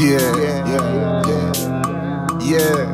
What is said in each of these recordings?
Yeah, yeah, yeah, yeah,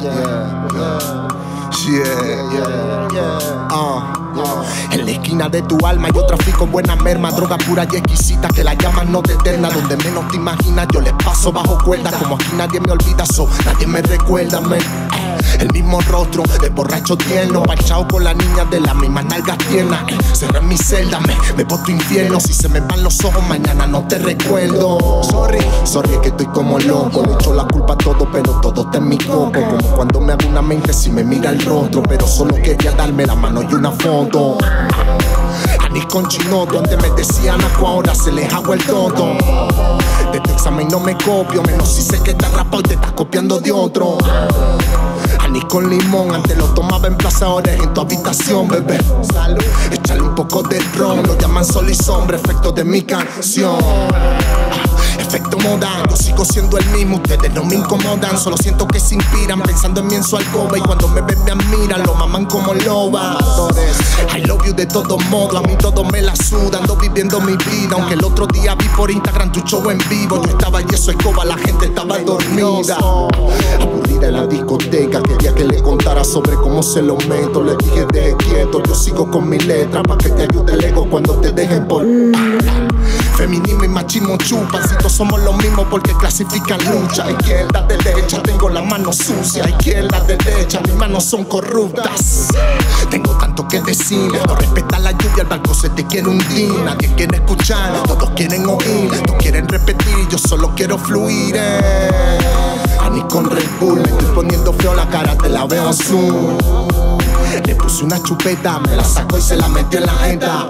yeah, yeah, yeah. En la esquina de tu alma yo trafico buena merma, droga pura y exquisita que la llaman no te eterna. Donde menos te imaginas yo les paso bajo cuerda. Como aquí nadie me olvida, nadie me recuerda, man. El mismo rostro de borracho tierno, parchado con la niña de las mismas nalgas tiernas. Cerré mi celda, me voy tu infierno. Si se me van los ojos mañana no te recuerdo. Sorry es que estoy como loco. Le echo la culpa a todo pero todo está en mi coco. Como cuando me hago una mente si me mira el rostro, pero solo quería darme la mano y una foto. Anís con chinoto, antes me decían acu, ahora se les hago el todo. De tu examen no me copio, menos si sé que estás rapado y te estás copiando de otro. Anís con limón, antes lo tomaba en plaza, ahora es en tu habitación, bebé. Salud, échale un poco de ron, lo llaman sol y sombra, efecto de mi canción. Efecto moda, yo sigo siendo el mismo, ustedes no me incomodan. Solo siento que se inspiran pensando en mí en su alcoba. Y cuando me ven me admiran, lo maman como loba. I love you de todos modos, a mí todo me la suda. Ando viviendo mi vida, aunque el otro día vi por Instagram tu show en vivo. Yo estaba y eso escoba, la gente estaba dormida. Aburrida en la discoteca, quería que le contara sobre cómo se lo meto. Le dije deje quieto, yo sigo con mi letra, pa' que te ayude el ego cuando te dejen por feminismo y machismo chupan, si todos somos los mismos porque clasifican lucha. Izquierda, derecha, tengo la mano sucia. Izquierda, derecha, mis manos son corruptas. Tengo tanto que decir, no respetar la lluvia, el barco se te quiere hundir. Nadie quiere escuchar, todos quieren oír, todos quieren repetir, yo solo quiero fluir. Anís con Red Bull, me estoy poniendo feo, la cara te la veo azul. Le puse una chupeta, me la sacó y se la metió en la jeta.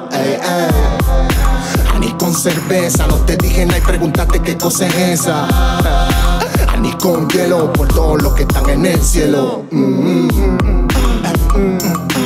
Anís con cerveza, no te dije nada y pregúntate qué cosa es esa. Anís con hielo, por todos los que están en el cielo.